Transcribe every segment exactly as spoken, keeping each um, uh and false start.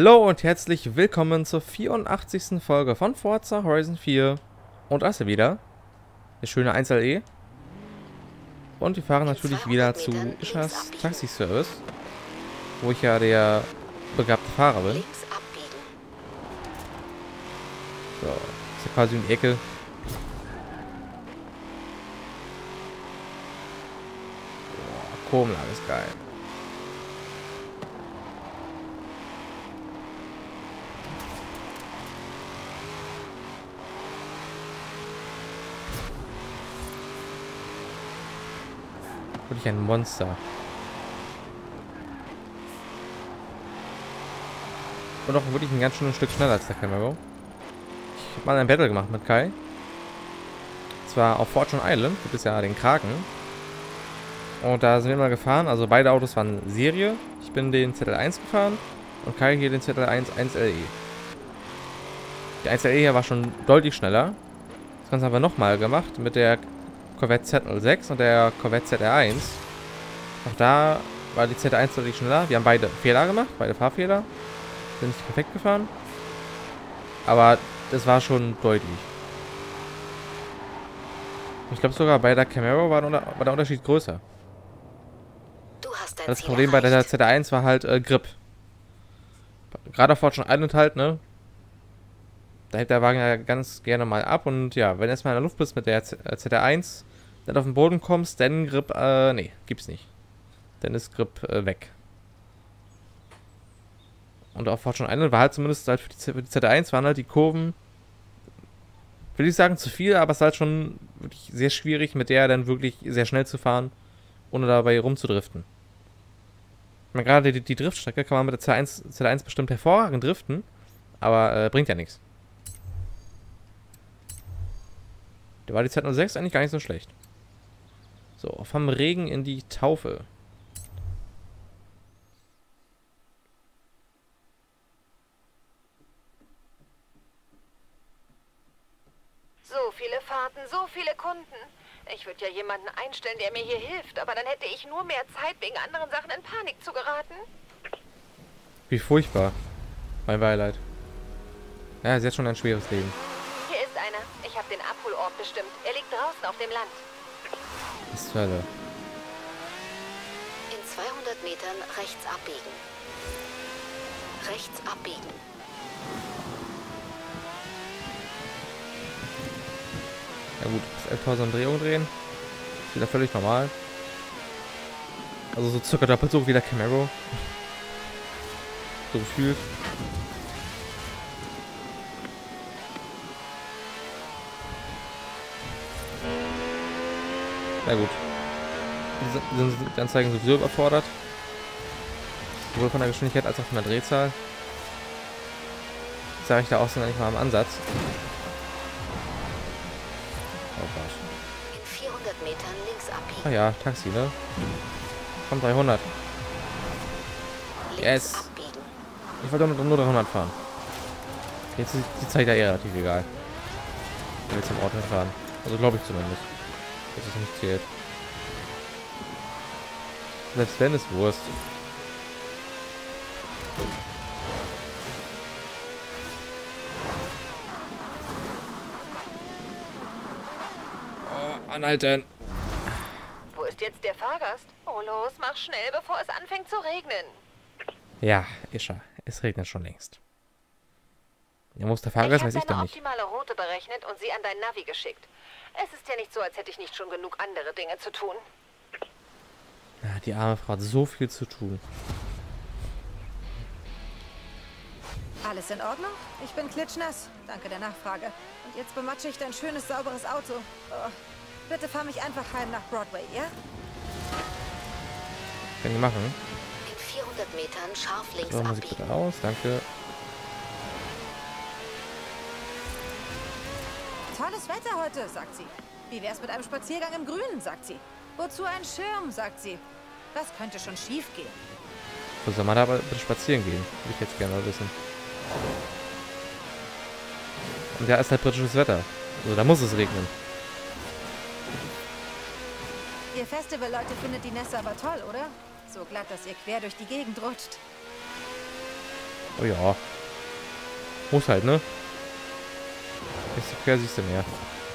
Hallo und herzlich willkommen zur vierundachtzigsten Folge von Forza Horizon vier. Und da ist er wieder, der schöne eins L E. Und wir fahren natürlich wieder zu Ischas Taxi-Service, wo ich ja der begabte Fahrer bin. So, ist ja quasi um die Ecke. Boah, Kurvenlage ist geil. Wirklich ein Monster. Und auch wirklich ein ganz schönes Stück schneller als der Camaro. Ich habe mal ein Battle gemacht mit Kai. Und zwar auf Fortune Island gibt es ja den Kraken. Und da sind wir mal gefahren. Also beide Autos waren Serie. Ich bin den Z L eins gefahren und Kai hier den Z L eins eins L E. Der eins L E hier war schon deutlich schneller. Das Ganze haben wir nochmal gemacht mit der Corvette Z null sechs und der Corvette Z R eins. Auch da war die Z R eins deutlich schneller. Wir haben beide Fehler gemacht, beide Fahrfehler. Sind nicht perfekt gefahren. Aber das war schon deutlich. Ich glaube sogar bei der Camaro war der, war der Unterschied größer. Du hast Das Problem bei der Z R eins war halt äh, Grip. Gerade auf Fortune Island halt, ne? Da hält der Wagen ja ganz gerne mal ab und ja, wenn du erstmal in der Luft bist mit der Z R eins, dann auf den Boden kommst, dann Grip, äh, nee, gibt's nicht. Dann ist Grip äh, weg. Und auf Fortune Island war halt zumindest halt für die, für die Z R eins waren halt die Kurven, will ich sagen zu viel, aber es ist halt schon wirklich sehr schwierig, mit der dann wirklich sehr schnell zu fahren, ohne dabei rumzudriften. Ich meine, gerade die, die Driftstrecke kann man mit der Z R eins, Z R eins bestimmt hervorragend driften, aber äh, bringt ja nichts. Da war die Z null sechs eigentlich gar nicht so schlecht. So, vom Regen in die Taufe. So viele Fahrten, so viele Kunden. Ich würde ja jemanden einstellen, der mir hier hilft, aber dann hätte ich nur mehr Zeit, wegen anderen Sachen in Panik zu geraten. Wie furchtbar. Mein Beileid. Ja, sie hat schon ein schweres Leben. Hier ist einer. Ich habe den Abholort bestimmt. Er liegt draußen auf dem Land. Was zur Hölle? In zweihundert Metern rechts abbiegen. Rechts abbiegen. Ja gut, bis elftausend Umdrehungen drehen. Ist wieder völlig normal. Also so circa doppelt so wie der Camaro. So gefühlt. Na gut. Die sind die Anzeigen sowieso überfordert. Sowohl von der Geschwindigkeit als auch von der Drehzahl. Das sage ich da auch so nicht mal am Ansatz. Oh Gott. In vierhundert Metern links abbiegen. Ah ja, Taxi, ne? Komm, dreihundert. Links Yes. abbiegen. Ich wollte nur, nur dreihundert fahren. Jetzt ist die Zeit ja eher relativ egal. Wenn wir zum Ort fahren. Also glaube ich zumindest. Dass es nicht zählt. Selbst wenn, ist Wurst. Oh, anhalten. Wo ist jetzt der Fahrgast? Oh los, mach schnell, bevor es anfängt zu regnen. Ja, Ischa. Es regnet schon längst. Ja, muss der Fahrgast, weiß ich Ich doch habe nicht. deine optimale Route berechnet und sie an dein Navi geschickt. Es ist ja nicht so, als hätte ich nicht schon genug andere Dinge zu tun. Ja, die arme Frau hat so viel zu tun. Alles in Ordnung? Ich bin klitschnass. Danke der Nachfrage. Und jetzt bematsche ich dein schönes, sauberes Auto. Oh, bitte fahr mich einfach heim nach Broadway, ja? Kann ich machen. In vierhundert Metern scharf links So, Musik abbiegen. bitte aus. Danke. Tolles Wetter heute, sagt sie. Wie wär's mit einem Spaziergang im Grünen, sagt sie. Wozu ein Schirm, sagt sie. Was könnte schon schief gehen? Wo soll man da aber bitte spazieren gehen? Würde ich jetzt gerne mal wissen. Und ja, ist halt britisches Wetter. Also da muss es regnen. Ihr Festival-Leute findet die Nässe aber toll, oder? So glatt, dass ihr quer durch die Gegend rutscht. Oh ja. Muss halt, ne? Desto quer siehst du mehr.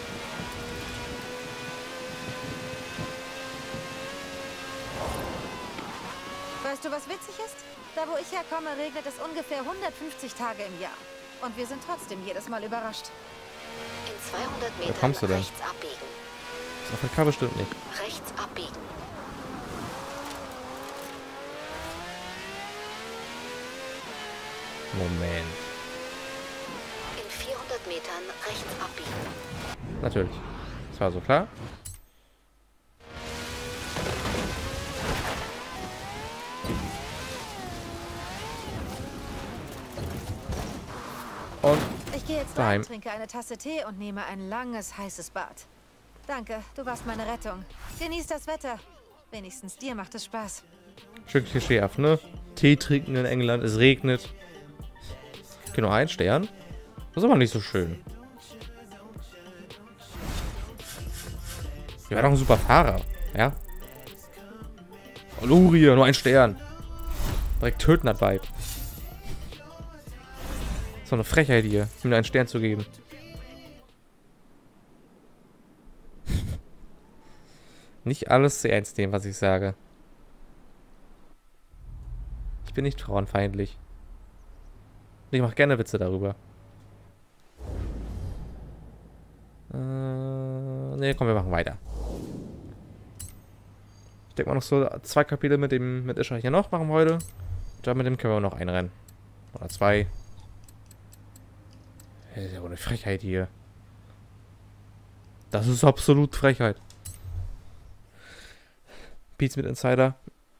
Weißt du, was witzig ist? Da, wo ich herkomme, regnet es ungefähr hundertfünfzig Tage im Jahr. Und wir sind trotzdem jedes Mal überrascht. In zweihundert Wo Metern kommst du denn? rechts abbiegen. Das auf der Karte bestimmt nicht. Rechts abbiegen. Moment. In vierhundert Metern rechts abbiegen. Natürlich. Das war so klar. Und Ich gehe jetzt daheim. rein, trinke eine Tasse Tee und nehme ein langes, heißes Bad. Danke, du warst meine Rettung. Genieß das Wetter. Wenigstens dir macht es Spaß. Schön klischeehaft, ne? Tee trinken in England, es regnet. Genau, ein Stern. Das ist aber nicht so schön. Wir waren doch ein super Fahrer, ja? Oh, Luria, nur ein Stern. Direkt töten das Vibe. So eine Frechheit hier, ihm nur einen Stern zu geben. Nicht alles zu ernst nehmen, was ich sage. Ich bin nicht frauenfeindlich. Ich mache gerne Witze darüber. Äh, ne, komm, wir machen weiter. Ich denke mal noch so zwei Kapitel mit dem mit Isha hier noch machen wir heute. Und dann mit dem können wir noch einrennen. Oder zwei. Das ist ja wohl eine Frechheit hier. Das ist absolut Frechheit. Pizmeet Insider.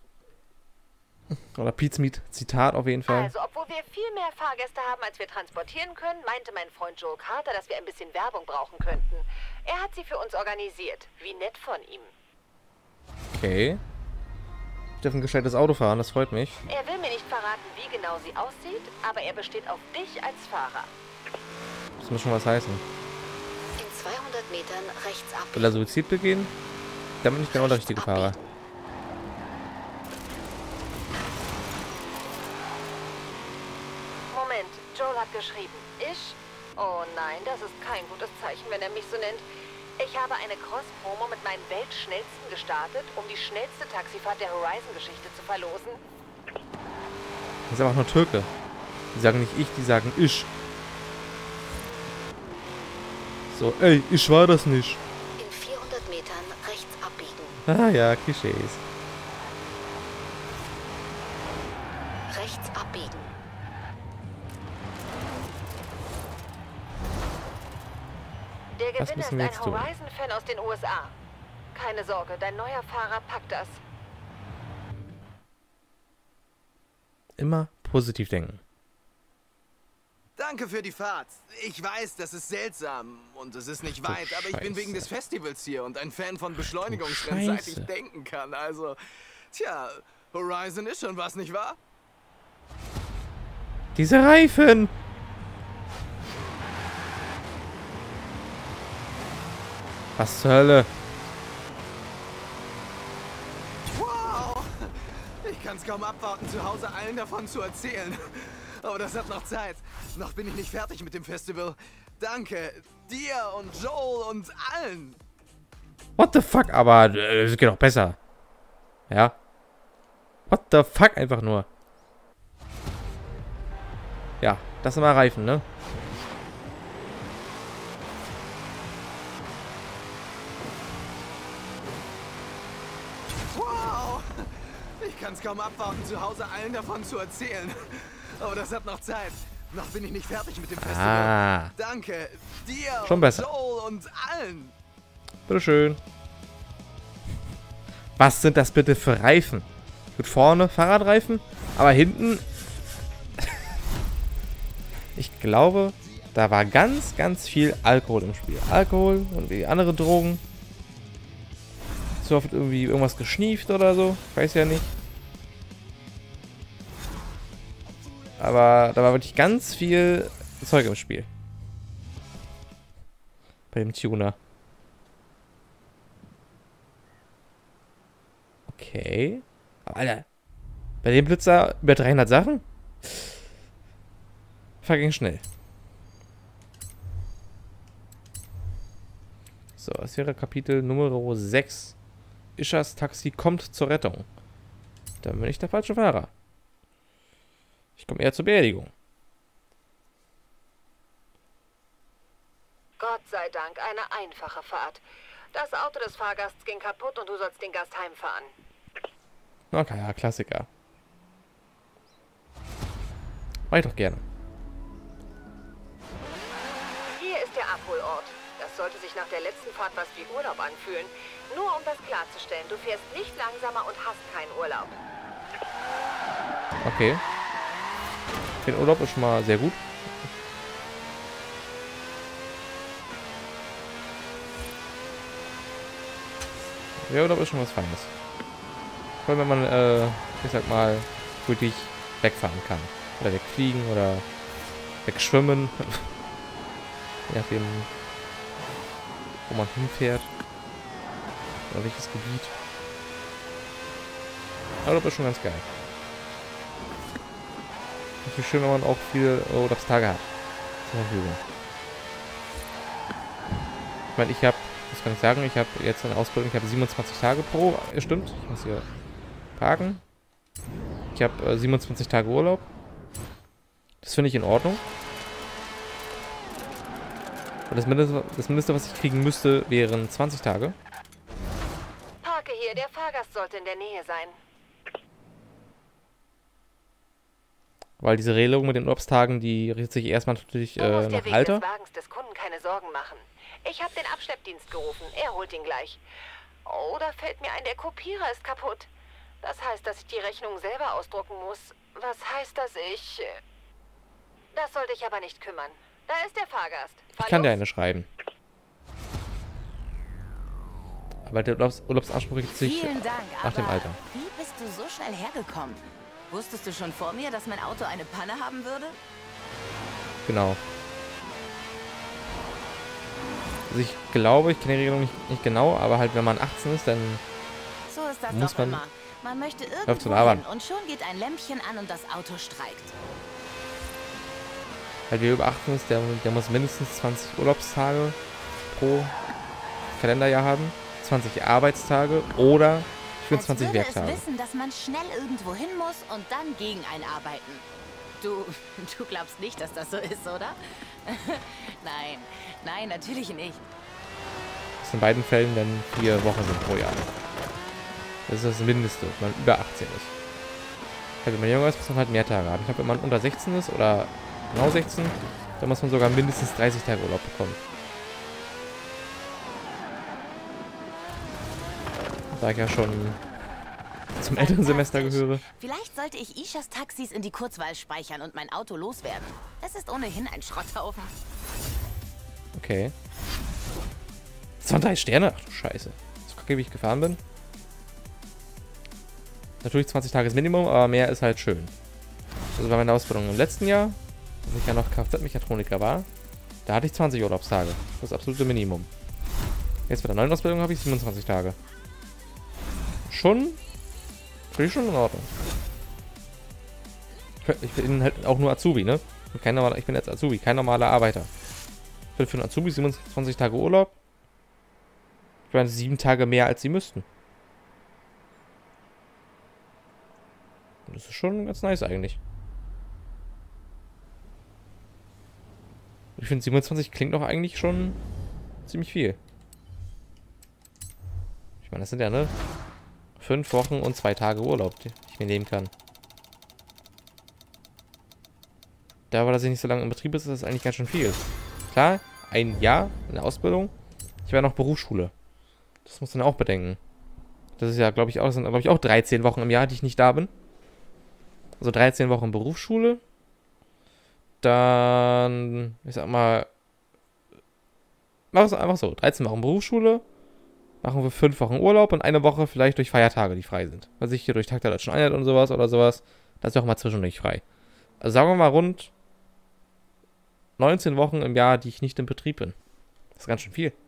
Oder Pizmeet Zitat auf jeden Fall. Also, obwohl wir viel mehr Fahrgäste haben, als wir transportieren können, meinte mein Freund Joel Carter, dass wir ein bisschen Werbung brauchen könnten. Er hat sie für uns organisiert. Wie nett von ihm. Okay. Ich darf ein gescheites Auto fahren, das freut mich. Er will mir nicht verraten, wie genau sie aussieht, aber er besteht auf dich als Fahrer. Das muss schon was heißen. In zweihundert Metern rechts abbiegen. Will er Suizid begehen? Dann bin ich genau der richtige Fahrer. Moment, Joel hat geschrieben. Ich? Oh nein, das ist kein gutes Zeichen, wenn er mich so nennt. Ich habe eine Cross-Promo mit meinen Weltschnellsten gestartet, um die schnellste Taxifahrt der Horizon-Geschichte zu verlosen. Das ist aber auch nur Türke. Die sagen nicht ich, die sagen ich. So, ey, ich war das nicht. In vierhundert Metern rechts abbiegen. Ah ja, Klischees. Rechts abbiegen. Der Was Gewinner ist müssen wir ein jetzt tun? Horizon-Fan aus den U S A. Keine Sorge, dein neuer Fahrer packt das. Immer positiv denken. Danke für die Fahrt. Ich weiß, das ist seltsam und es ist nicht Ach du weit, aber ich bin wegen des Scheiße. Festivals hier und ein Fan von Beschleunigungsrennen, seit ich Scheiße. denken kann. Also, tja, Horizon ist schon was, nicht wahr? Diese Reifen! Was zur Hölle? Wow! Ich kann es kaum abwarten, zu Hause allen davon zu erzählen. Aber das hat noch Zeit. Noch bin ich nicht fertig mit dem Festival. Danke dir und Joel und allen. What the fuck? Aber äh, es geht doch besser. Ja. What the fuck einfach nur. Ja, das sind mal Reifen, ne? Wow! Ich kann es kaum abwarten, zu Hause allen davon zu erzählen. Aber das hat noch Zeit. Noch bin ich nicht fertig mit dem Festival. Ah. Danke dir Schon und besser. Joel und allen. Bitteschön. Was sind das bitte für Reifen? Gut, vorne Fahrradreifen, aber hinten... Ich glaube, da war ganz, ganz viel Alkohol im Spiel. Alkohol und die andere Drogen. So oft irgendwie irgendwas geschnieft oder so. Ich weiß ja nicht. Aber da war wirklich ganz viel Zeug im Spiel. Bei dem Tuner. Okay. Aber Alter, bei dem Blitzer über dreihundert Sachen? verging schnell. So, das wäre Kapitel Nummer sechs. Ishas Taxi kommt zur Rettung. Dann bin ich der falsche Fahrer. Ich komme eher zur Beerdigung. Gott sei Dank, eine einfache Fahrt. Das Auto des Fahrgasts ging kaputt und du sollst den Gast heimfahren. Okay, ja, Klassiker. Mach ich doch gerne. Hier ist der Abholort. Das sollte sich nach der letzten Fahrt was wie Urlaub anfühlen. Nur um das klarzustellen, du fährst nicht langsamer und hast keinen Urlaub. Okay. Den Urlaub ist schon mal sehr gut. Der Urlaub ist schon was Feines. Vor allem, wenn man, äh, ich sag mal, wirklich wegfahren kann. Oder wegfliegen oder wegschwimmen. Je nachdem, wo man hinfährt. Oder welches Gebiet. Aber das ist schon ganz geil. Natürlich schön, wenn man auch viele Urlaubstage hat. Zur Verfügung. Ich meine, ich habe, das kann ich sagen, ich habe jetzt eine Ausbildung, ich habe siebenundzwanzig Tage pro, äh, stimmt, ich muss hier parken. Ich habe äh, siebenundzwanzig Tage Urlaub. Das finde ich in Ordnung. Und das Mindeste, das Mindeste, was ich kriegen müsste, wären zwanzig Tage. Parke hier, der Fahrgast sollte in der Nähe sein. Weil diese Regelung mit den Urlaubstagen, die richtet sich erstmal natürlich Du musst äh, der nach Weg Alter. des Wagens des Kunden keine Sorgen machen. Ich habe den Abschleppdienst gerufen, er holt ihn gleich. Oh, da fällt mir ein, der Kopierer ist kaputt. Das heißt, dass ich die Rechnung selber ausdrucken muss. Was heißt, dass ich... Das sollte ich aber nicht kümmern. Da ist der Fahrgast. Fahr Ich kann dir los. eine schreiben. Aber der Urlaubs Urlaubsanspruch richtet sich Vielen Dank, nach dem aber Alter. Wie bist du so schnell hergekommen? Wusstest du schon vor mir, dass mein Auto eine Panne haben würde? Genau. Also ich glaube, ich kenne die Regelung nicht, nicht genau, aber halt wenn man achtzehn ist, dann So ist das Muss doch man- immer. Man möchte zum irgendwo Arbeiten. hin und schon geht ein Lämpchen an und das Auto streikt. halt wer über achtzehn ist, der, der muss mindestens zwanzig Urlaubstage pro Kalenderjahr haben, zwanzig Arbeitstage oder vierundzwanzig Als würde Werktage. es wissen, dass man schnell irgendwo hin muss und dann gegen einen arbeiten. Du, du glaubst nicht, dass das so ist, oder? Nein, nein, natürlich nicht. Das in beiden Fällen dann vier Wochen sind pro Jahr. Das ist das Mindeste, wenn man über achtzehn ist. Halt, wenn man jünger ist, muss man halt mehr Tage haben. Ich glaube, wenn man unter sechzehn ist oder genau sechzehn, dann muss man sogar mindestens dreißig Tage Urlaub bekommen. Da ich ja schon zum älteren Semester gehöre. Vielleicht sollte ich Ishas Taxis in die Kurzwahl speichern und mein Auto loswerden. Es ist ohnehin ein Schrotthaufen. Okay. Das waren drei Sterne. Ach du Scheiße. So kacke, wie ich gefahren bin. Natürlich zwanzig Tage ist Minimum, aber mehr ist halt schön. Also bei meiner Ausbildung im letzten Jahr, als ich ja noch Kfz-Mechatroniker war, da hatte ich zwanzig Urlaubstage. Das ist das absolute Minimum. Jetzt bei der neuen Ausbildung habe ich siebenundzwanzig Tage. Schon, finde ich schon in Ordnung. Ich bin halt auch nur Azubi, ne? Kein normaler, ich bin jetzt Azubi, kein normaler Arbeiter. Ich bin für einen Azubi siebenundzwanzig Tage Urlaub. Ich meine, sieben Tage mehr als sie müssten. Und das ist schon ganz nice eigentlich. Ich finde siebenundzwanzig klingt doch eigentlich schon ziemlich viel. Ich meine, das sind ja, ne? Fünf Wochen und zwei Tage Urlaub, die ich mir nehmen kann. Da, weil das nicht so lange im Betrieb ist, ist das eigentlich ganz schön viel. Klar, ein Jahr in der Ausbildung. Ich war noch Berufsschule. Das muss man auch bedenken. Das ist ja, glaube ich, auch, sind, glaube ich, auch dreizehn Wochen im Jahr, die ich nicht da bin. Also dreizehn Wochen Berufsschule. Dann, ich sag mal, mach es einfach so. dreizehn Wochen Berufsschule. Machen wir fünf Wochen Urlaub und eine Woche vielleicht durch Feiertage, die frei sind. Also ich hier durch Tag der Deutschen Einheit und sowas oder sowas. Das ist auch mal zwischendurch frei. Also sagen wir mal rund neunzehn Wochen im Jahr, die ich nicht im Betrieb bin. Das ist ganz schön viel.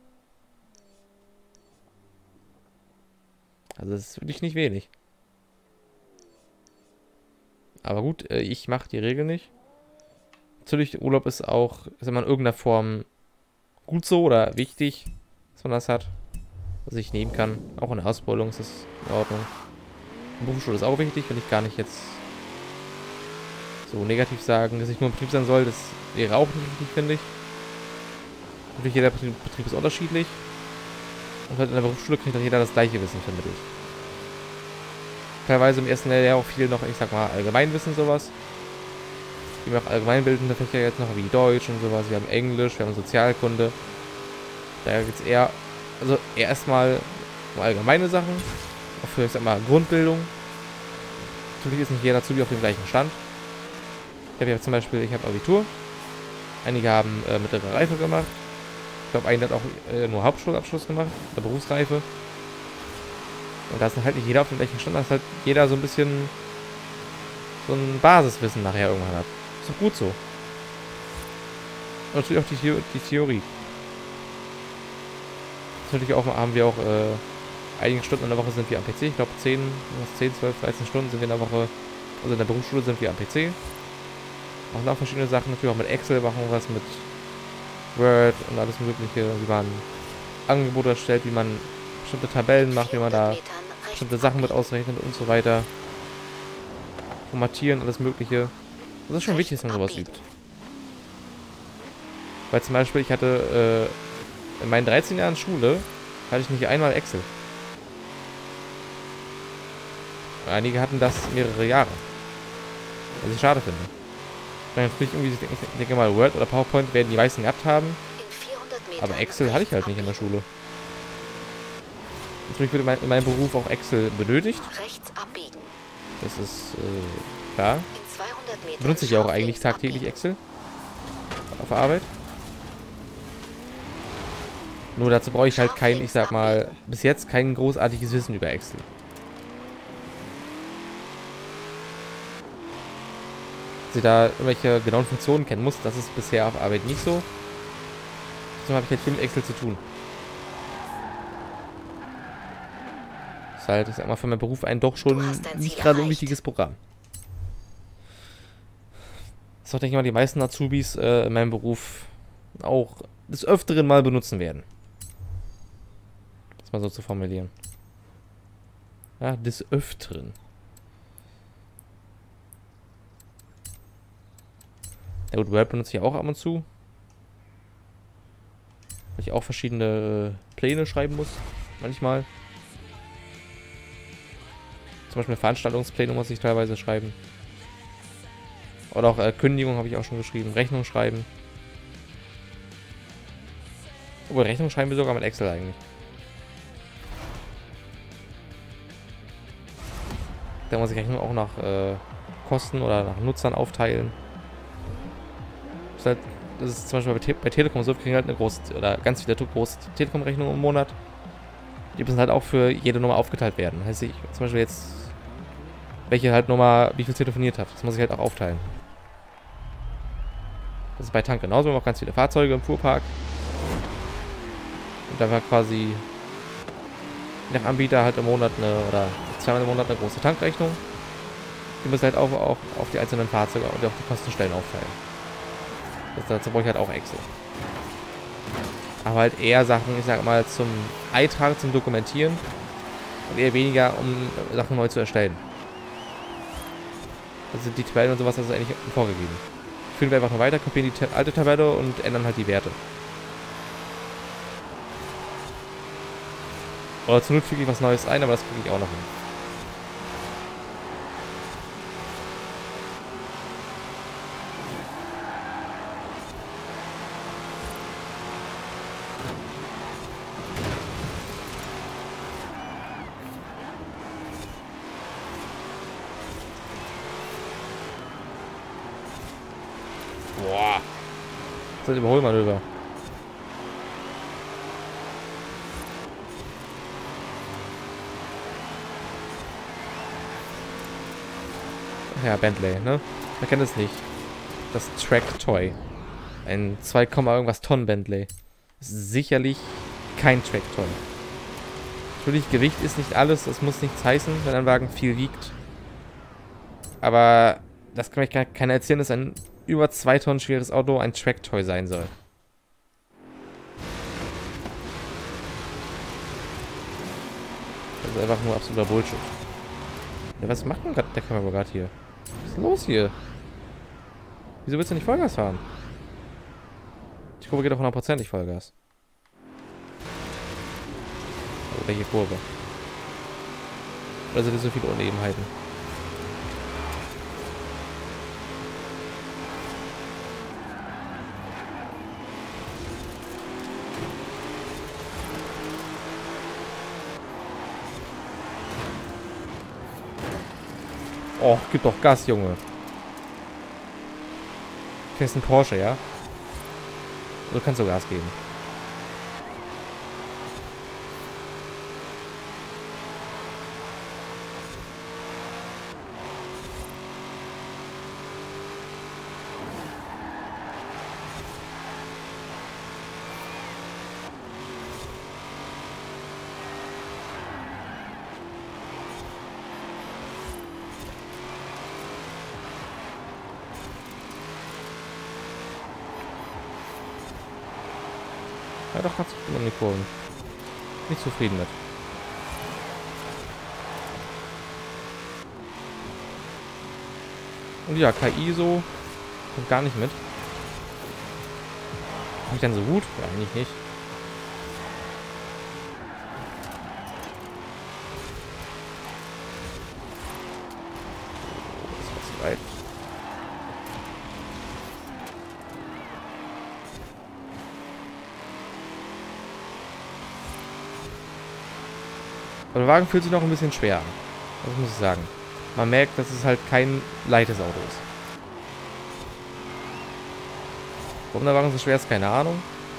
Also das ist wirklich nicht wenig. Aber gut, ich mache die Regel nicht. Natürlich, Urlaub ist auch, ist immer in irgendeiner Form gut so oder wichtig, dass man das hat, was ich nehmen kann. Auch in der Ausbildung ist das in Ordnung. In der Berufsschule ist auch wichtig, will ich gar nicht jetzt so negativ sagen, dass ich nur ein Betrieb sein soll. Das wäre auch nicht wichtig, finde ich. Natürlich, jeder Betrieb, Betrieb ist unterschiedlich. Und halt in der Berufsschule kriegt dann jeder das gleiche Wissen vermittelt. Teilweise im ersten Jahr auch viel noch, ich sag mal, Allgemeinwissen sowas. Wir haben auch allgemeinbildende Fächer jetzt noch, wie Deutsch und sowas. Wir haben Englisch, wir haben Sozialkunde. Da geht es eher, also eher erstmal um allgemeine Sachen. Auch für, ich sag mal, Grundbildung. Natürlich ist nicht jeder Azubi auf dem gleichen Stand. Ich habe ja zum Beispiel, ich habe Abitur. Einige haben äh, mittlere Reife gemacht. Ich glaube, einer hat auch äh, nur Hauptschulabschluss gemacht, oder Berufsreife. Und da ist halt nicht jeder auf dem gleichen Stand, dass halt jeder so ein bisschen so ein Basiswissen nachher irgendwann hat. Ist doch gut so. Und natürlich auch die, The die Theorie. Natürlich auch haben wir auch äh, einige Stunden in der Woche sind wir am P C. Ich glaube zehn, zwölf, dreizehn Stunden sind wir in der Woche, also in der Berufsschule sind wir am P C. Machen auch verschiedene Sachen, natürlich auch mit Excel, machen was mit Word und alles mögliche, wie man Angebote erstellt, wie man bestimmte Tabellen macht, wie man da bestimmte Sachen mit ausrechnet und so weiter. Formatieren, alles mögliche. Das ist schon wichtig, dass man sowas übt. Weil zum Beispiel, ich hatte äh, in meinen dreizehn Jahren Schule, hatte ich nicht einmal Excel. Einige hatten das mehrere Jahre. Was ich schade finde. Dann natürlich irgendwie, ich denke mal, Word oder PowerPoint werden die meisten gehabt haben. Aber Excel hatte ich halt nicht in der Schule. Natürlich wird in, mein, in meinem Beruf auch Excel benötigt. Das ist äh, klar. Benutze ich ja auch eigentlich tagtäglich Excel. Auf der Arbeit. Nur dazu brauche ich halt kein, ich sag mal, bis jetzt kein großartiges Wissen über Excel. Dass ich da irgendwelche genauen Funktionen kennen muss, das ist bisher auf Arbeit nicht so. Deswegen habe ich halt viel mit Excel zu tun. Das ist halt, ich sag mal, für meinen Beruf ein doch schon nicht gerade ein wichtiges Programm. Das ist auch, denke ich mal, die meisten Azubis äh, in meinem Beruf auch des Öfteren mal benutzen werden. Das mal so zu formulieren. Ja, des Öfteren. Ja gut, Word benutze ich auch ab und zu. Weil ich auch verschiedene Pläne schreiben muss. Manchmal. Zum Beispiel Veranstaltungspläne muss ich teilweise schreiben. Oder auch äh, Kündigung habe ich auch schon geschrieben. Rechnung schreiben. Obwohl, Rechnung schreiben wir sogar mit Excel eigentlich. Da muss ich Rechnung auch nach äh, Kosten oder nach Nutzern aufteilen. Das ist, halt, das ist zum Beispiel bei, Te bei Telekom so, wir kriegen halt eine große, oder ganz viele große Telekom-Rechnungen im Monat. Die müssen halt auch für jede Nummer aufgeteilt werden. Das heißt, ich zum Beispiel jetzt, welche halt Nummer, wie viel telefoniert hat. Das muss ich halt auch aufteilen. Das ist bei Tank genauso. Wir haben auch ganz viele Fahrzeuge im Fuhrpark. Und da war quasi nach Anbieter halt im Monat eine, oder zweimal im Monat eine große Tankrechnung. Die müssen halt auch, auch auf die einzelnen Fahrzeuge und auf die Kostenstellen aufteilen. Das, dazu brauche ich halt auch Excel. Aber halt eher Sachen, ich sag mal, zum Eintragen, zum Dokumentieren. Und eher weniger, um Sachen neu zu erstellen. Also die Tabellen und sowas, das ist eigentlich vorgegeben. Führen wir einfach nur weiter, kopieren die alte Tabelle und ändern halt die Werte. Oder zur Not füge ich was Neues ein, aber das kriege ich auch noch hin. Boah. Das ist ein Überholmanöver. Ja, Bentley, ne? Man kennt es nicht. Das Track Toy. Ein zwei, irgendwas Tonnen Bentley. Das ist sicherlich kein Track Toy. Natürlich, Gewicht ist nicht alles. Das muss nichts heißen, wenn ein Wagen viel wiegt. Aber das kann mich keiner erzählen, dass ein über zwei Tonnen schweres Auto ein Tracktoy sein soll. Das ist einfach nur absoluter Bullshit. Ja, was macht denn grad der Kamera gerade hier? Was ist los hier? Wieso willst du nicht Vollgas fahren? Die Kurve geht doch hundertprozentig Vollgas. Oder hier Kurve. Oder sind das so viele Unebenheiten? Oh, gib doch Gas, Junge. Du fährst ein Porsche, ja? Du kannst so Gas geben. Ja, doch ganz gut um die Kurven. Nicht zufrieden mit. Und ja, K I so kommt gar nicht mit. Nicht dann so gut? Ja, eigentlich nicht. Das ist zu weit. Aber der Wagen fühlt sich noch ein bisschen schwer an. Das muss ich sagen. Man merkt, dass es halt kein leichtes Auto ist. Warum der Wagen so schwer ist, keine Ahnung.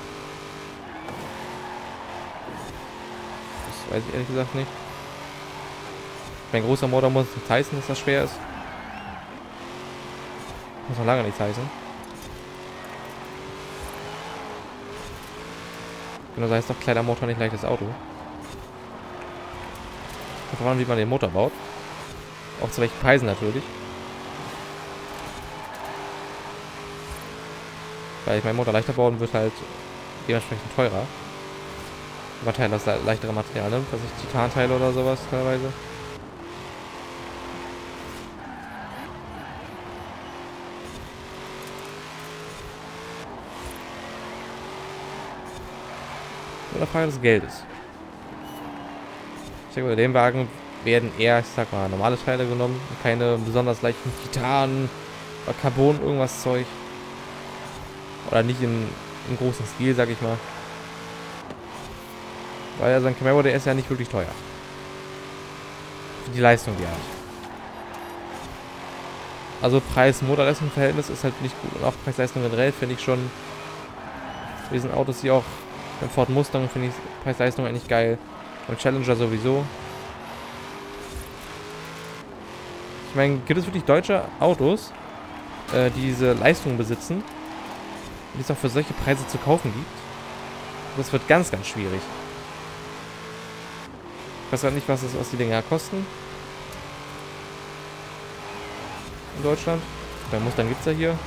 Das weiß ich ehrlich gesagt nicht. Mein großer Motor muss nicht heißen, dass das schwer ist. Muss noch lange nichts heißen. Genau, das heißt doch kleiner Motor, nicht leichtes Auto. Vor allem, wie man den Motor baut. Auch zu welchen Preisen natürlich. Weil ich meinen Motor leichter bauen wird halt dementsprechend teurer. Weil Teil das leichtere Material nimmt, was ich Titanteile oder sowas teilweise. Nur eine Frage des Geldes. Ich denke, bei dem Wagen werden eher, ich sag mal, normale Teile genommen. Keine besonders leichten Titan oder Carbon, irgendwas Zeug. Oder nicht in, im großen Stil, sag ich mal. Weil ja sein Camaro, der ist ja nicht wirklich teuer. Für die Leistung, die er hat. Also Preis-Motor-Leistung-Verhältnis ist halt nicht gut. Und auch Preis-Leistung generell finde ich schon. Wir sind Autos, die auch im Ford Mustang finde ich Preis-Leistung eigentlich geil. Und Challenger sowieso. Ich meine, gibt es wirklich deutsche Autos, äh, die diese Leistung besitzen, die es auch für solche Preise zu kaufen gibt? Das wird ganz, ganz schwierig. Ich weiß gerade nicht, was, das, was die Dinger kosten. In Deutschland. Bei Mustang gibt es ja hier.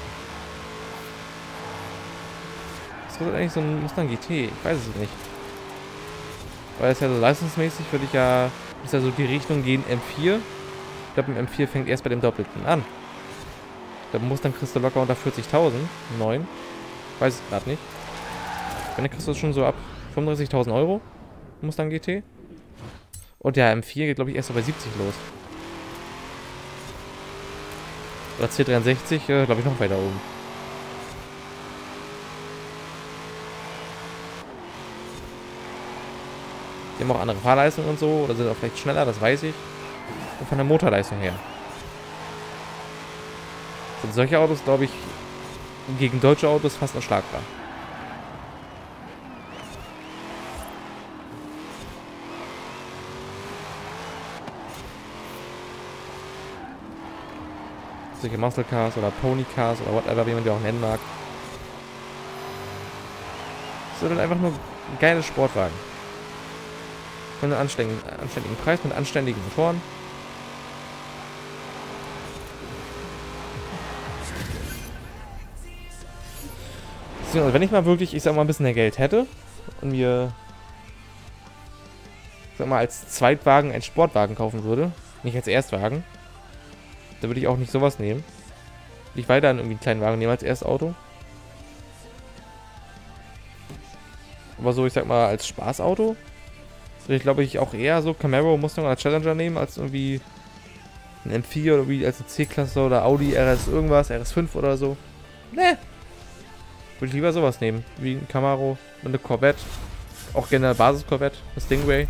Was kostet eigentlich so ein Mustang G T? Ich weiß es nicht. Weil es ja so leistungsmäßig würde ich ja, ist ja so die Richtung gehen M vier. Ich glaube, ein M vier fängt erst bei dem Doppelten an. Ich glaube, Mustang kriegst du locker unter vierzigtausend. neun. Ich weiß es gerade nicht. Wenn dann kriegst du schon so ab fünfunddreißigtausend Euro. Mustang G T. Und ja, M vier geht, glaube ich, erst so bei siebzig los. Oder C dreiundsechzig, äh, glaube ich, noch weiter oben. Die haben auch andere Fahrleistungen und so, oder sind auch vielleicht schneller, das weiß ich. Und von der Motorleistung her. Sind solche Autos, glaube ich, gegen deutsche Autos fast unschlagbar. Solche Muscle Cars oder Pony Cars oder whatever, wie man die auch nennen mag. Das sind dann einfach nur geile Sportwagen. Mit einem anständigen, anständigen Preis, mit anständigen Motoren. Beziehungsweise, wenn ich mal wirklich, ich sag mal, ein bisschen mehr Geld hätte und mir, ich sag mal, als Zweitwagen einen Sportwagen kaufen würde, nicht als Erstwagen, dann würde ich auch nicht sowas nehmen. Würde ich weiterhin irgendwie einen kleinen Wagen nehmen als Erstauto. Aber so, ich sag mal, als Spaßauto würde ich, glaube ich, auch eher so Camaro, Mustang oder Challenger nehmen, als irgendwie ein M vier oder wie als eine C-Klasse oder Audi R S irgendwas, R S fünf oder so. Ne. Würde ich lieber sowas nehmen, wie ein Camaro und eine Corvette. Auch gerne eine Basis-Corvette, eine Stingray.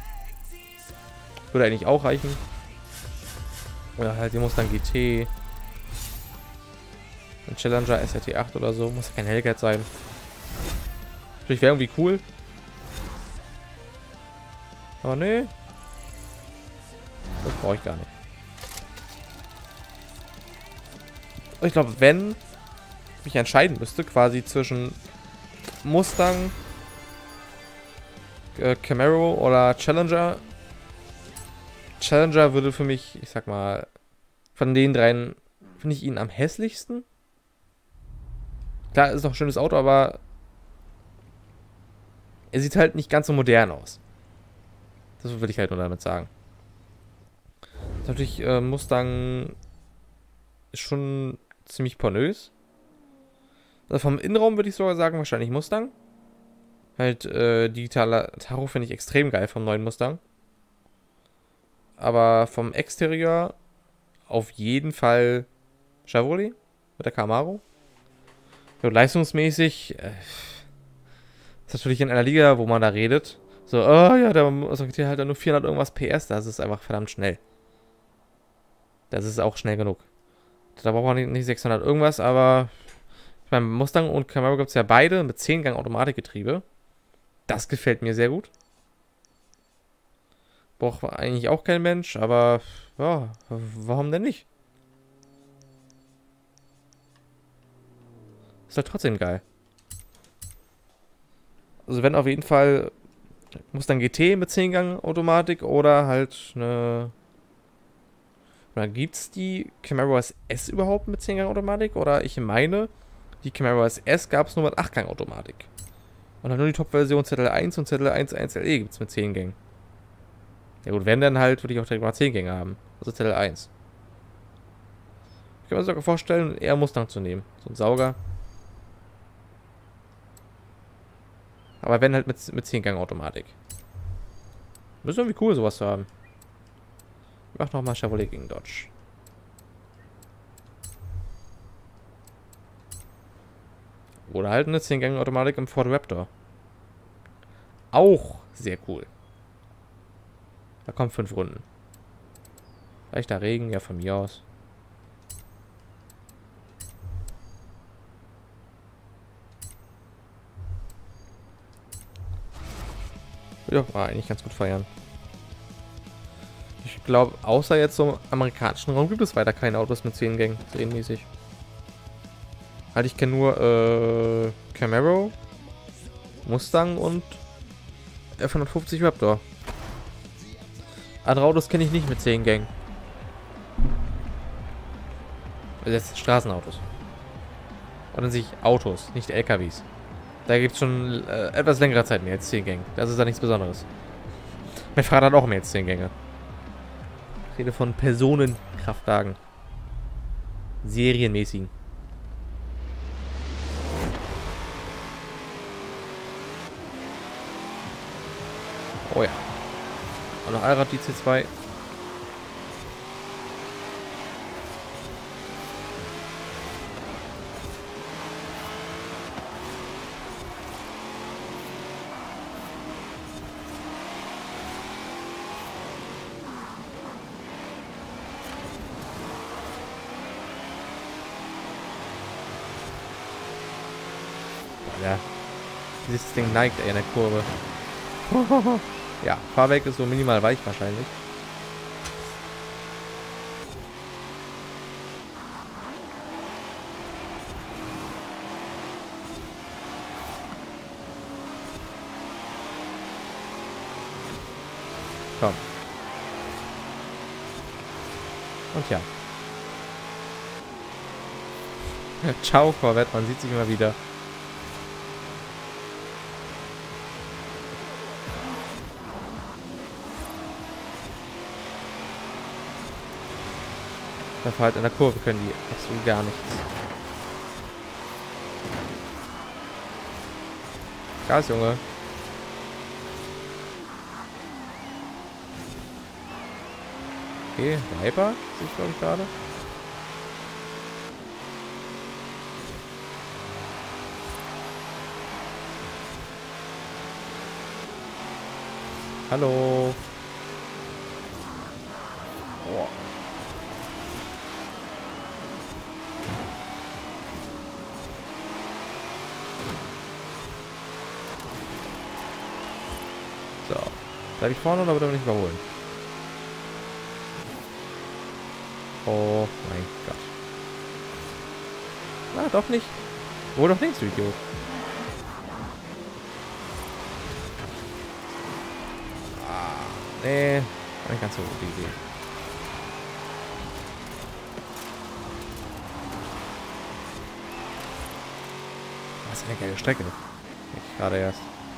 Würde eigentlich auch reichen. Oder halt die Mustang G T. Ein Challenger S R T acht oder so. Muss kein Hellcat sein. Natürlich wäre irgendwie cool. Aber nee. Das brauche ich gar nicht. Und ich glaube, wenn ich mich entscheiden müsste, quasi zwischen Mustang, äh, Camaro oder Challenger. Challenger würde für mich, ich sag mal, von den dreien finde ich ihn am hässlichsten. Klar, ist noch ein schönes Auto, aber er sieht halt nicht ganz so modern aus. Das würde ich halt nur damit sagen. Natürlich, äh, Mustang ist schon ziemlich pornös. Also vom Innenraum würde ich sogar sagen, wahrscheinlich Mustang. Halt, äh, digitaler Tacho finde ich extrem geil vom neuen Mustang. Aber vom Exterieur auf jeden Fall Chevrolet mit der Camaro. So, leistungsmäßig äh, ist natürlich in einer Liga, wo man da redet. So, oh ja, der sagt hier halt nur vierhundert irgendwas P S. Das ist einfach verdammt schnell. Das ist auch schnell genug. Da braucht man nicht sechshundert irgendwas, aber ich meine, Mustang und Camaro gibt es ja beide mit zehn Gang Automatikgetriebe. Das gefällt mir sehr gut. Braucht eigentlich auch kein Mensch, aber ja, warum denn nicht? Ist halt trotzdem geil. Also wenn auf jeden Fall Mustang G T mit zehn Gang Automatik oder halt eine... Oder gibt es die Camaro S S überhaupt mit zehn Gang Automatik? Oder ich meine, die Camaro S S gab es nur mit acht Gang Automatik. Und dann nur die Top-Version Z L eins und Z L eins eins L E gibt es mit zehn Gängen. Ja gut, wenn dann halt, würde ich auch direkt mal zehn Gänge haben. Also Z L eins. Ich kann mir sogar vorstellen, eher Mustang zu nehmen. So ein Sauger. Aber wenn halt mit, mit zehn Gang Automatik. Das ist irgendwie cool, sowas zu haben. Ich mach nochmal Chevrolet gegen Dodge. Oder halt eine zehn Gang Automatik im Ford Raptor. Auch sehr cool. Da kommen fünf Runden. Leichter Regen, ja von mir aus. Ja, war eigentlich ganz gut feiern. Ich glaube, außer jetzt so im amerikanischen Raum gibt es weiter keine Autos mit zehn Gängen, serienmäßig. Halt, ich kenne nur äh, Camaro, Mustang und F hundertfünfzig Raptor. Andere Autos kenne ich nicht mit zehn Gängen. Also jetzt Straßenautos. Und an sich Autos, nicht L K Ws. Da gibt es schon äh, etwas längere Zeit mehr als zehn Gänge. Das ist da nichts Besonderes. Mein Fahrrad hat auch mehr als zehn Gänge. Ich rede von Personenkraftwagen. Serienmäßigen. Oh ja. Und noch Allrad, die C zwei. Ja. Dieses Ding neigt eher in der Kurve. Ja, Fahrwerk ist so minimal weich wahrscheinlich. Komm. Und ja. Ciao, Corvette, man sieht sich immer wieder. Der Fall in der Kurve können die absolut gar nichts. Gas, Junge. Okay, Viper sehe ich, glaube ich, gerade. Hallo. Oh. So. Bleib ich vorne oder wird er mich nicht überholen? Oh mein Gott. Na, doch nicht. Wohl doch nicht, du Idiot. Ah, nee. Eine ganz so gute Idee. Was ist eine geile Strecke. Ich gerade erst.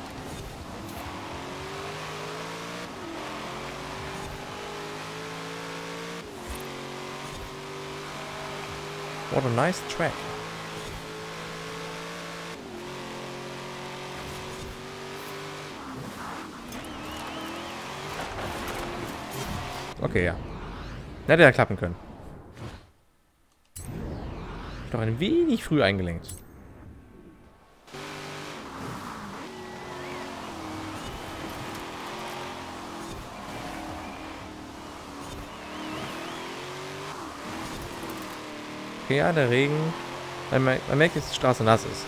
What a nice track. Okay, ja. Hätte ja klappen können. Noch ein wenig früh eingelenkt. Okay, ja, der Regen. Man, man merkt, dass die Straße nass ist.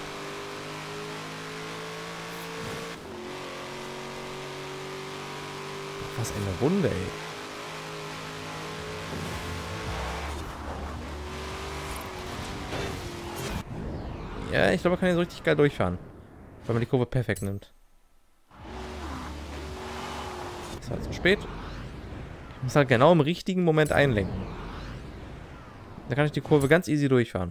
Was eine Runde, ey. Ja, ich glaube, man kann hier so richtig geil durchfahren. Wenn man die Kurve perfekt nimmt. Ist halt zu spät. Ich muss halt genau im richtigen Moment einlenken. Da kann ich die Kurve ganz easy durchfahren.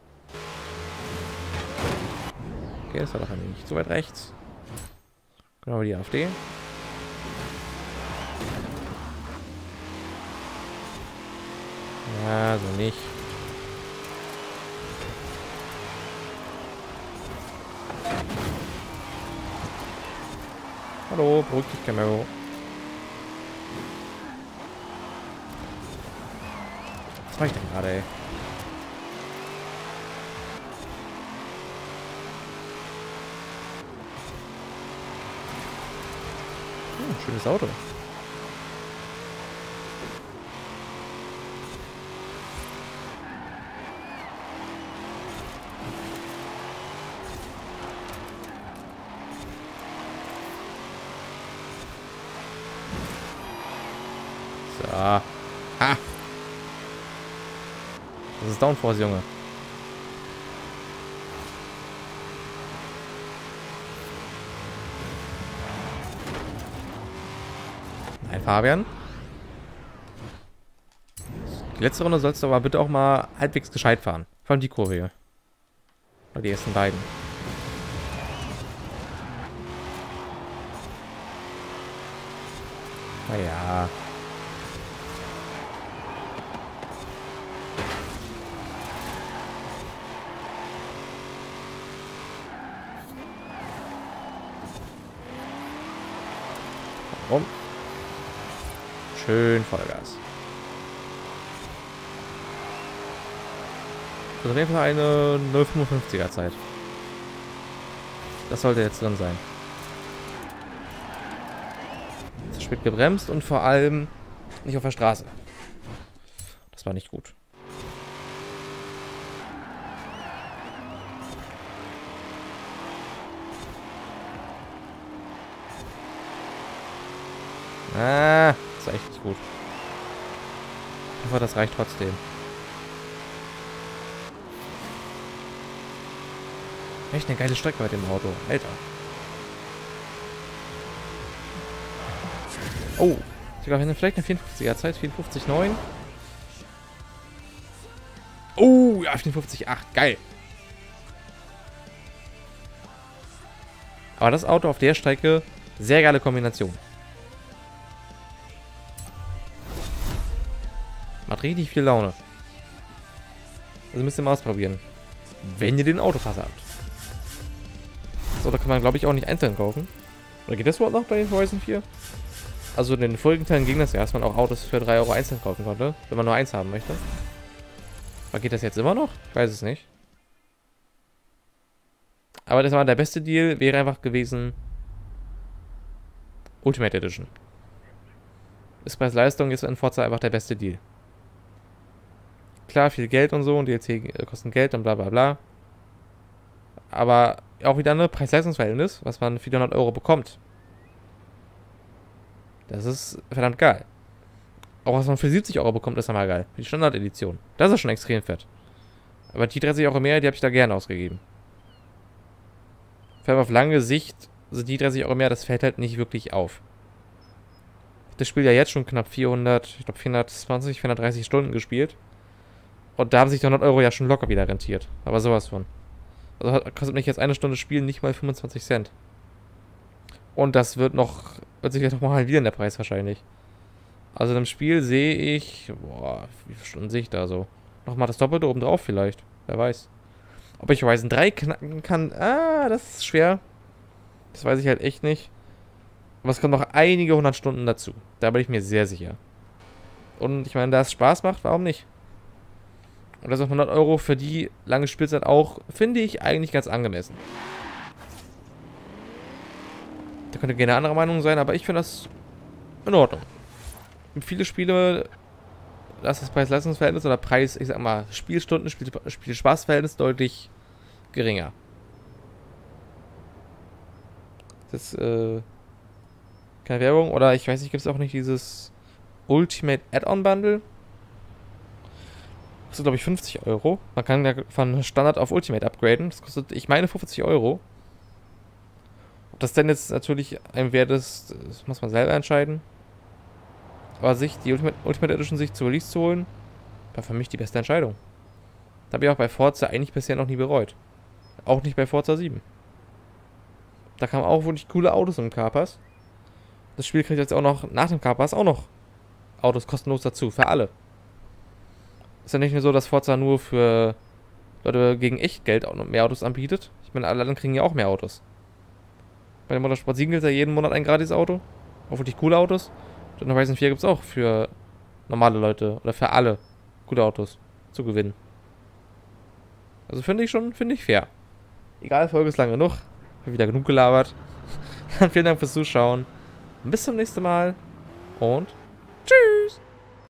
Okay, das war doch ein wenig zu weit rechts. Genau wie die AfD. Ja, so nicht. Hallo, beruhig dich, Camaro. Was mache ich denn gerade, ey? Hm, schönes Auto. So. Ha! Das ist Downforce, Junge. Nein, Fabian. Die letzte Runde sollst du aber bitte auch mal halbwegs gescheit fahren. Vor allem die Kurve hier. Oder die ersten beiden. Naja. Warum? Schön Vollgas. Das ist auf jeden Fall eine null Komma fünfundfünfziger Zeit. Das sollte jetzt drin sein. Zu spät gebremst und vor allem nicht auf der Straße. Das war nicht gut. Ah, das war echt nicht gut. Ich hoffe, das reicht trotzdem. Echt eine geile Strecke bei dem Auto. Alter. Oh. Sogar vielleicht eine vierundfünfziger Zeit. vierundfünfzig Komma neun. Oh, ja, vierundfünfzig Komma acht. Geil. Aber das Auto auf der Strecke, sehr geile Kombination. Macht richtig viel Laune. Also müsst ihr mal ausprobieren. Wenn ihr den Autopass habt. So, da kann man, glaube ich, auch nicht einzeln kaufen. Oder geht das überhaupt noch bei Horizon vier? Also in den vorigen Teilen ging das ja, dass man auch Autos für drei Euro einzeln kaufen konnte, wenn man nur eins haben möchte. Aber geht das jetzt immer noch? Ich weiß es nicht. Aber das war der beste Deal, wäre einfach gewesen Ultimate Edition. Ist Preis-Leistung, ist in Forza einfach der beste Deal. Klar, viel Geld und so und D L C kosten Geld und bla bla bla. Aber auch wieder eine Preis-Leistungs-Verhältnis, was man für vierhundert Euro bekommt. Das ist verdammt geil. Auch was man für siebzig Euro bekommt, ist einmal geil. Für die Standard-Edition. Das ist schon extrem fett. Aber die dreißig Euro mehr, die habe ich da gerne ausgegeben. Vor allem auf lange Sicht sind die dreißig Euro mehr, das fällt halt nicht wirklich auf. Das Spiel ja jetzt schon knapp vierhundert, ich glaube vierhundertzwanzig, vierhundertdreißig Stunden gespielt. Und da haben sich die hundert Euro ja schon locker wieder rentiert. Aber sowas von. Also kostet mich jetzt eine Stunde Spielen nicht mal fünfundzwanzig Cent. Und das wird noch, wird sich jetzt noch mal halbieren, der Preis wahrscheinlich. Also im Spiel sehe ich, boah, wie viele Stunden sehe ich da so? Nochmal das Doppelte oben drauf vielleicht, wer weiß. Ob ich Horizon drei knacken kann, ah, das ist schwer. Das weiß ich halt echt nicht. Aber es kommen noch einige hundert Stunden dazu. Da bin ich mir sehr sicher. Und ich meine, da es Spaß macht, warum nicht? Und das auf hundert Euro für die lange Spielzeit auch, finde ich eigentlich ganz angemessen. Da könnte gerne eine andere Meinung sein, aber ich finde das in Ordnung. Viele Spiele, da ist das Preis-Leistungs-Verhältnis oder Preis, ich sag mal, Spielstunden, Spiel, Spiel-Spaß-Verhältnis deutlich geringer. Das ist, äh, keine Werbung, oder ich weiß nicht, gibt es auch nicht dieses Ultimate Add-on Bundle? Das kostet, glaube ich, fünfzig Euro. Man kann ja von Standard auf Ultimate upgraden. Das kostet, ich meine, fünfzig Euro. Ob das denn jetzt natürlich ein Wert ist, das muss man selber entscheiden. Aber sich die Ultimate, Ultimate Edition sich zu Release zu holen, war für mich die beste Entscheidung. Das habe ich auch bei Forza eigentlich bisher noch nie bereut. Auch nicht bei Forza sieben. Da kamen auch wirklich coole Autos im Carpass. Das Spiel kriegt jetzt auch noch nach dem Carpass auch noch Autos kostenlos dazu, für alle. Ist ja nicht nur so, dass Forza nur für Leute gegen Echtgeld auch noch mehr Autos anbietet. Ich meine, alle anderen kriegen ja auch mehr Autos. Bei dem Motorsport sieben gibt es ja jeden Monat ein gratis Auto. Auch wirklich coole Autos. Und in Horizon vier gibt es auch für normale Leute oder für alle gute Autos zu gewinnen. Also finde ich schon, finde ich fair. Egal, Folge ist lang genug. Ich habe wieder genug gelabert. Dann vielen Dank fürs Zuschauen. Bis zum nächsten Mal und